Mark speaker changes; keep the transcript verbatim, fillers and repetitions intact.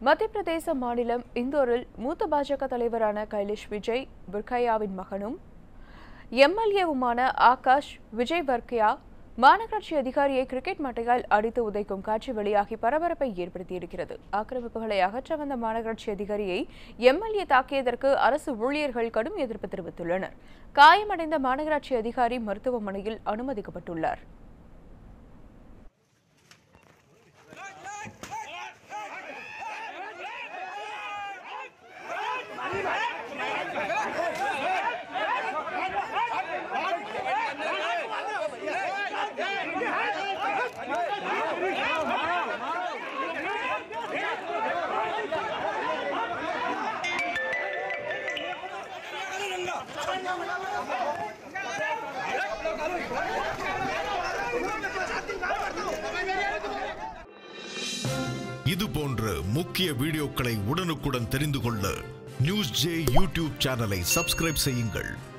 Speaker 1: மத்திய பிரதேச மாநிலம் இந்தோரில் மூத்த பாஜக தலைவரான கைலேஷ் விஜய் வர்க்கையாவின் மகனும் எம்எல்ஏவுமான ஆகாஷ் விஜய் வர்க்கையா மாநகராட்சி அதிகாரியை கிரிக்கெட் மட்டையால் அடித்து உதைக்கும் காட்சி வெளியாகி பரபரப்பை ஏற்படுத்தியிருக்கிறது. ஆக்கிரமிப்புகளை அகற்ற வந்த மாநகராட்சி அதிகாரியை எம்எல்ஏ தாக்கியதற்கு அரசு ஊழியர்கள் கடும் எதிர்ப்பு தெரிவித்துள்ளனர். காயமடைந்த மாநகராட்சி அதிகாரி மருத்துவமனையில் அனுமதிக்கப்பட்டுள்ளார்.
Speaker 2: இது போன்ற முக்கிய வீடியோக்களை உடனுக்குடன் தெரிந்து கொள்ள நியூஸ் ஜே யூடியூப் சேனலை சப்ஸ்கிரைப் செய்யுங்கள்.